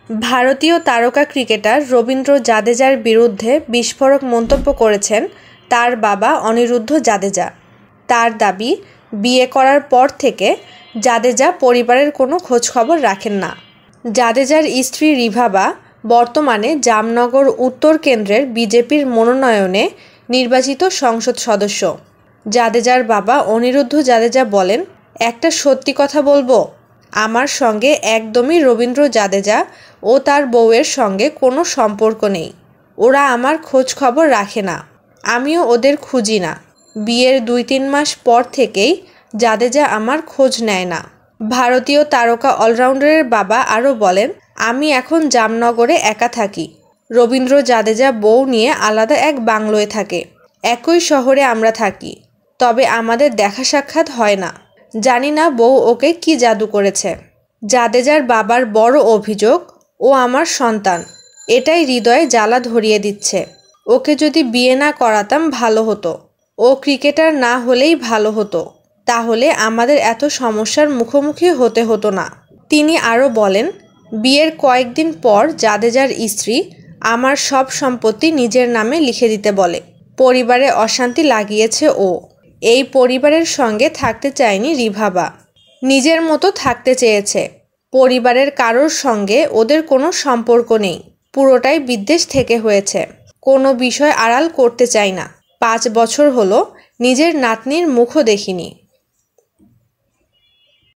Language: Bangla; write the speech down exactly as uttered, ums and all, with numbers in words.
ভারতীয় তারকা ক্রিকেটার রবীন্দ্র জাদেজার বিরুদ্ধে বিস্ফোরক মন্তব্য করেছেন তার বাবা অনিরুদ্ধ জাদেজা। তার দাবি, বিয়ে করার পর থেকে জাদেজা পরিবারের কোনো খোঁজখবর রাখেন না। জাদেজার স্ত্রী রিভাবা বর্তমানে জামনগর উত্তর কেন্দ্রের বিজেপির মনোনয়নে নির্বাচিত সংসদ সদস্য। জাদেজার বাবা অনিরুদ্ধ জাদেজা বলেন, একটা সত্যি কথা বলবো, আমার সঙ্গে একদমই রবীন্দ্র জাদেজা ও তার বউয়ের সঙ্গে কোনো সম্পর্ক নেই। ওরা আমার খোঁজ খবর রাখে না, আমিও ওদের খুঁজি না। বিয়ের দুই তিন মাস পর থেকেই জাদেজা আমার খোঁজ নেয় না। ভারতীয় তারকা অলরাউন্ডারের বাবা আরও বলেন, আমি এখন জামনগরে একা থাকি। রবীন্দ্র জাদেজা বউ নিয়ে আলাদা এক বাংলোয় থাকে। একই শহরে আমরা থাকি, তবে আমাদের দেখা সাক্ষাৎ হয় না। জানি না বউ ওকে কি জাদু করেছে। জাদেজার বাবার বড় অভিযোগ, ও আমার সন্তান, এটাই হৃদয়ে জ্বালা ধরিয়ে দিচ্ছে। ওকে যদি বিয়ে না করাতাম ভালো হতো, ও ক্রিকেটার না হলেই ভালো হতো, তাহলে আমাদের এত সমস্যার মুখোমুখি হতে হতো না। তিনি আরও বলেন, বিয়ের কয়েকদিন পর জাদেজার স্ত্রী আমার সব সম্পত্তি নিজের নামে লিখে দিতে বলে। পরিবারে অশান্তি লাগিয়েছে ও। এই পরিবারের সঙ্গে থাকতে চায়নি রিভাবা, নিজের মতো থাকতে চেয়েছে। পরিবারের কারোর সঙ্গে ওদের কোনো সম্পর্ক নেই, পুরোটাই বিদ্বেষ থেকে হয়েছে। কোনো বিষয় আড়াল করতে চাই না। পাঁচ বছর হলো নিজের নাতনির মুখও দেখিনি।